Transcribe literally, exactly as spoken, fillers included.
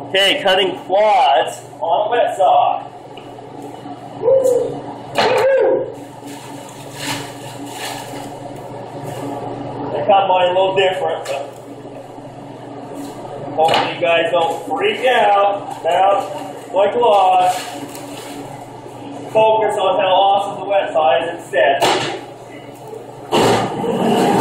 Okay, cutting quads on a wet saw. I cut mine a little different, but hopefully you guys don't freak out about my clod. Focus on how awesome the wet saw is instead.